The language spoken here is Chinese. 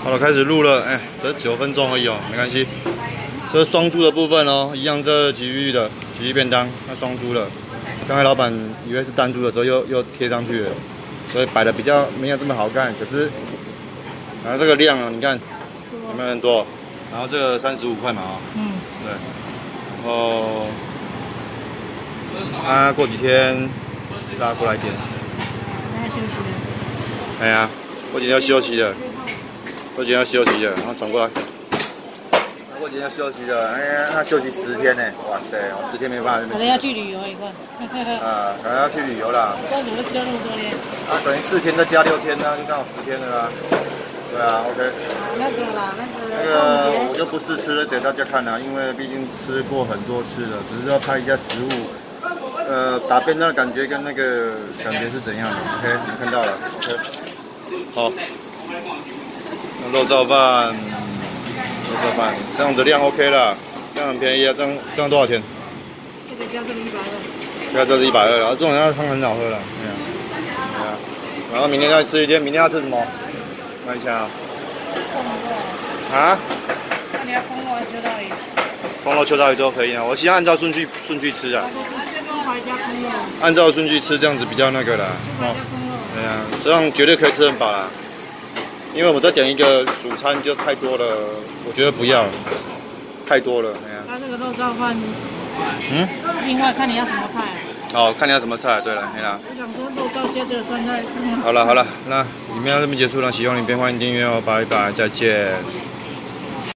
好了，开始录了，哎，只9分钟而已哦，没关系。这是双猪的部分哦，一样这鲫鱼便当，那双猪了。刚才老板以为是单猪的时候又贴上去了，所以摆的比较没有这么好看。可是，然后这个量啊，你看有没有很多？然后这个35块嘛啊、哦，对。然后过几天拉过来点。 那休息了。 哎呀，过几天要休息了，然后转过来。过几天要休息了，哎呀，他休息10天呢，哇塞，我10天没办法。 可能要去旅游一个。 啊，可能要去旅游啦。 那怎么休那么多天？ 等于4天再加6天呢，就刚好10天了啦。对啊 ，OK。 那个啦，那个我就不试吃了，给大家看啦，因为毕竟吃过很多次了，只是要拍一下食物。打便当的感觉跟那个感觉是怎样的 ？OK， 你看到了 ，OK。好，肉燥饭，这样子量 OK 啦，这样很便宜啊，这样多少钱？ 这个加这个120。 加这是120，然后这种汤很好喝了，对啊。然后明天再吃一天，明天要吃什么？看一下啊。啊？ 那你要空肉还是秋刀鱼？ 空肉、秋刀鱼都可以啊，我希望按照顺序吃啊。按照顺序吃，这样子比较那个啦。哦，对啊，这样绝对可以吃很饱啦。因为我们再点一个主餐就太多了，我觉得不要，太多了。哎呀。 它这个肉燥饭，另外看你要什么菜啊。 哦，看你要什么菜。对了，嘿啦。 我想说肉燥接着酸菜。 好了，那影片到这边结束了，喜欢影片欢迎订阅哦，拜拜，再见。